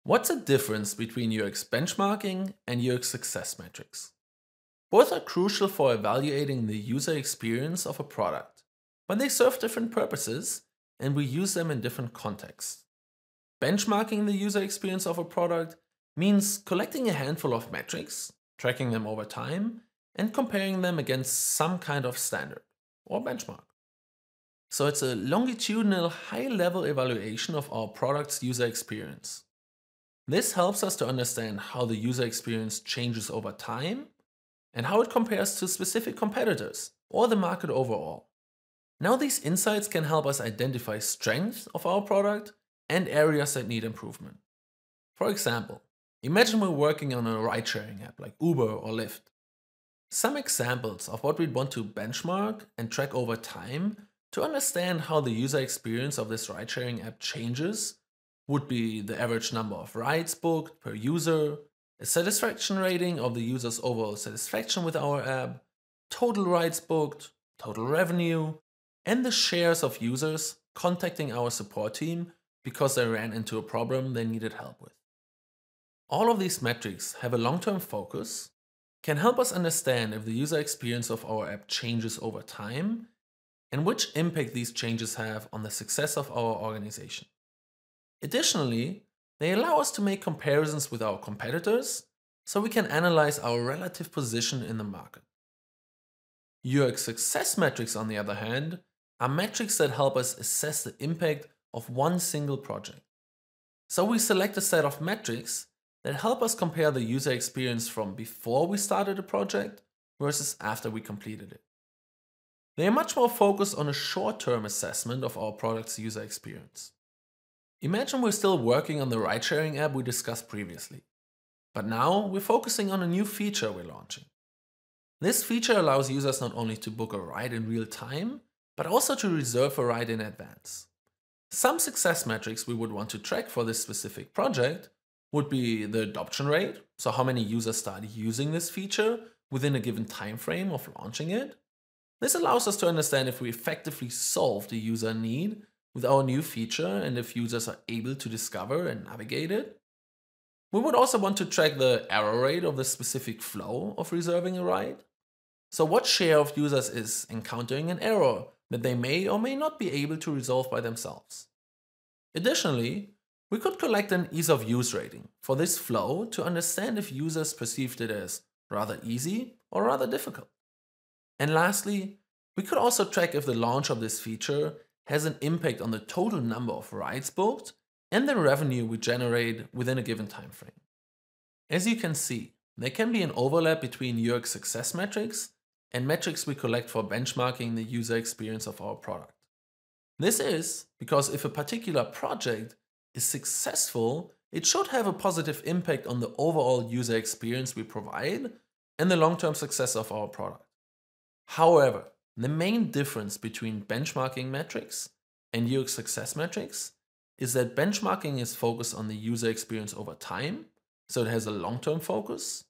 What's the difference between UX benchmarking and UX success metrics? Both are crucial for evaluating the user experience of a product, but they serve different purposes and we use them in different contexts. Benchmarking the user experience of a product means collecting a handful of metrics, tracking them over time, and comparing them against some kind of standard or benchmark. So it's a longitudinal, high-level evaluation of our product's user experience. This helps us to understand how the user experience changes over time and how it compares to specific competitors or the market overall. Now these insights can help us identify strengths of our product and areas that need improvement. For example, imagine we're working on a ride-sharing app like Uber or Lyft. Some examples of what we'd want to benchmark and track over time to understand how the user experience of this ride-sharing app changes would be the average number of rides booked per user, a satisfaction rating of the user's overall satisfaction with our app, total rides booked, total revenue, and the shares of users contacting our support team because they ran into a problem they needed help with. All of these metrics have a long-term focus, can help us understand if the user experience of our app changes over time, and which impact these changes have on the success of our organization. Additionally, they allow us to make comparisons with our competitors so we can analyze our relative position in the market. UX success metrics, on the other hand, are metrics that help us assess the impact of one single project. So we select a set of metrics that help us compare the user experience from before we started a project versus after we completed it. They are much more focused on a short-term assessment of our product's user experience. Imagine we're still working on the ride-sharing app we discussed previously, but now we're focusing on a new feature we're launching. This feature allows users not only to book a ride in real time, but also to reserve a ride in advance. Some success metrics we would want to track for this specific project would be the adoption rate, so how many users started using this feature within a given time frame of launching it. This allows us to understand if we effectively solve the user need with our new feature and if users are able to discover and navigate it. We would also want to track the error rate of the specific flow of reserving a ride. So what share of users is encountering an error that they may or may not be able to resolve by themselves. Additionally, we could collect an ease of use rating for this flow to understand if users perceived it as rather easy or rather difficult. And lastly, we could also track if the launch of this feature has an impact on the total number of rides booked and the revenue we generate within a given time frame. As you can see, there can be an overlap between UX success metrics and metrics we collect for benchmarking the user experience of our product. This is because if a particular project is successful, it should have a positive impact on the overall user experience we provide and the long-term success of our product. However, the main difference between benchmarking metrics and UX success metrics is that benchmarking is focused on the user experience over time, so it has a long-term focus.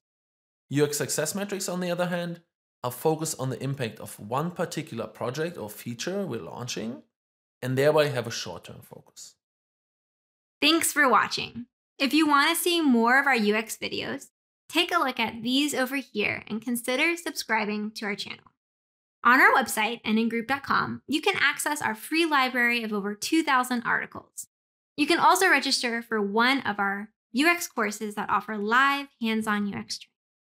UX success metrics, on the other hand, are focused on the impact of one particular project or feature we're launching, and thereby have a short-term focus. Thanks for watching. If you want to see more of our UX videos, take a look at these over here and consider subscribing to our channel. On our website, nngroup.com, you can access our free library of over 2,000 articles. You can also register for one of our UX courses that offer live hands-on UX training.